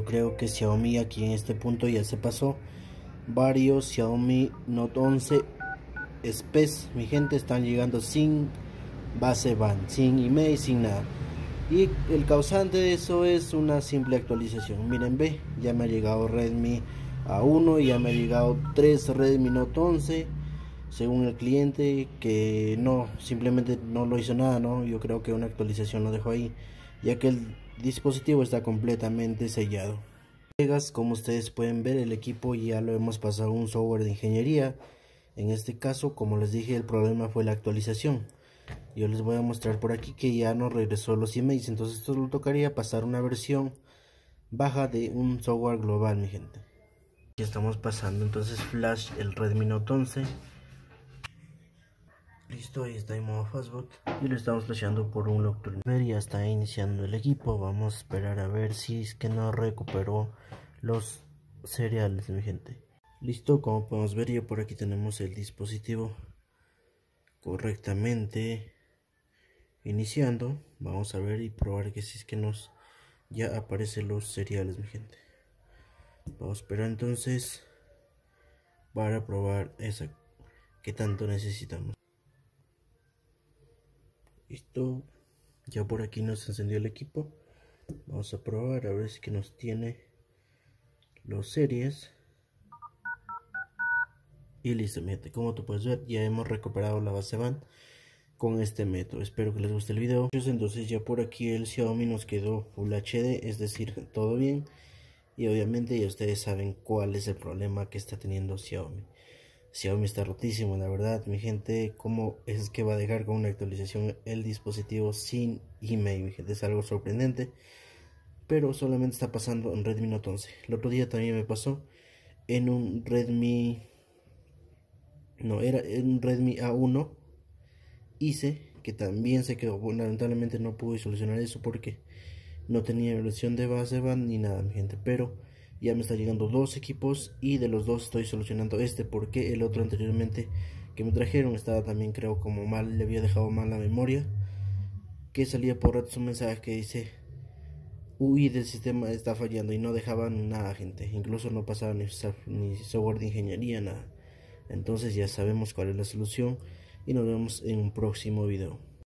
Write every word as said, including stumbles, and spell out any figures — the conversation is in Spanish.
creo que Xiaomi aquí en este punto ya se pasó. Varios Xiaomi Note once Spes, mi gente, están llegando sin base band, sin email, sin nada. Y el causante de eso es una simple actualización. Miren, ve, ya me ha llegado Redmi A uno y ya me ha llegado tres Redmi Note once. Según el cliente, que no, simplemente no lo hizo nada, ¿no? Yo creo que una actualización lo dejó ahí, ya que el dispositivo está completamente sellado. Como ustedes pueden ver, el equipo ya lo hemos pasado a un software de ingeniería. En este caso, como les dije, el problema fue la actualización. Yo les voy a mostrar por aquí que ya nos regresó los emails, entonces esto lo tocaría pasar una versión baja de un software global, mi gente. Ya estamos pasando entonces Flash el Redmi Note once. Listo, ahí está en modo fastboot y lo estamos flasheando por un Nocturne. Ya está iniciando el equipo. Vamos a esperar a ver si es que no recuperó los seriales, mi gente. Listo, como podemos ver, ya por aquí tenemos el dispositivo correctamente iniciando. Vamos a ver y probar que si es que nos ya aparecen los seriales, mi gente. Vamos a esperar entonces para probar esa que tanto necesitamos. Listo, ya por aquí nos encendió el equipo. Vamos a probar a ver si que nos tiene los series. Y listo, mi gente, como tú puedes ver, ya hemos recuperado la base band con este método. Espero que les guste el video. Entonces ya por aquí el Xiaomi nos quedó Full H D, es decir, todo bien. Y obviamente ya ustedes saben cuál es el problema que está teniendo Xiaomi. Xiaomi está rotísimo, la verdad, mi gente. ¿Cómo es que va a dejar con una actualización el dispositivo sin email? Mi gente, es algo sorprendente, pero solamente está pasando en Redmi Note once. El otro día también me pasó en un Redmi, no, era en un Redmi A uno hice, que también se quedó. Bueno, lamentablemente no pude solucionar eso porque no tenía versión de base band ni nada, mi gente, pero ya me está llegando dos equipos y de los dos estoy solucionando este porque el otro anteriormente que me trajeron estaba también, creo, como mal, le había dejado mal la memoria, que salía por ratos un mensaje que dice huir del sistema, está fallando, y no dejaban nada, gente, incluso no pasaba ni, ni software de ingeniería, nada. Entonces ya sabemos cuál es la solución y nos vemos en un próximo video.